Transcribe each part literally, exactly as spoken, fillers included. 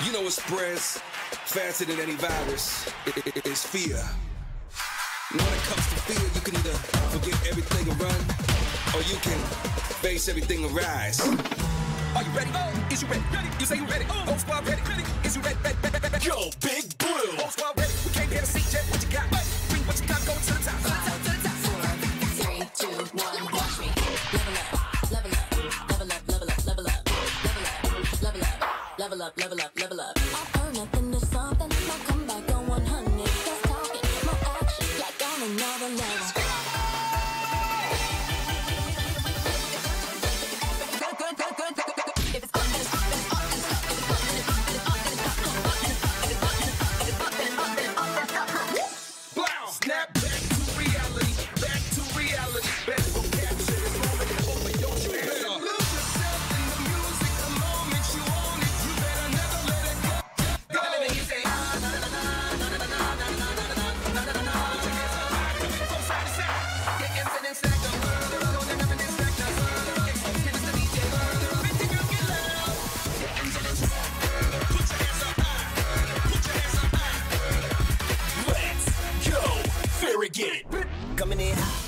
You know what spreads faster than any virus? It, it, it's fear. And when it comes to fear, you can either forget everything and run, or you can face everything and rise. Are you ready? Oh, is you ready? Ready? You say you ready? Oh, whole squad ready? Ready? Is you ready? Ready? Ready? Ready? Yo, Big Blue. Whole squad ready? We came here to see Jet. What you got? Bring what you got. Go to the top. To the top. To the top. Four, three, two, one. Watch me. Level up. Level up. Level up. Level up. Level up. Level up. Level up. Level up. Level up. I earn nothing to something. My comeback on one hundred. Just talking. My action like on another level. Snap back to reality, back to reality. Best will capture this moment and open your chest. Lose yourself in the music the moment you own it. You better never let it go. Go. You say, ah, na na na na na na na na na na na na na na. Put your hands up high, from side to side. Get infinite stack up, go to never this stack up. Get us the D J, make the girl get loud. Get infinite stack. Put your hands up high, put your hands up high. Let's go. Farragut. Coming in hot.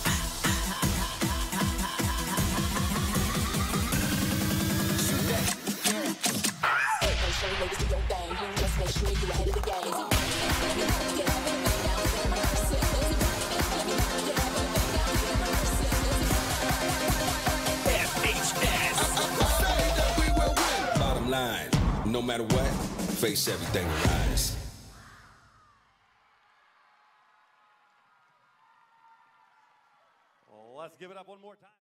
Shoot that. Hey, show you ladies do your thing. Let's make sure you ahead of the game. F H S. Say that we will win. Bottom line, no matter what, face everything and rise. Let's give it up one more time.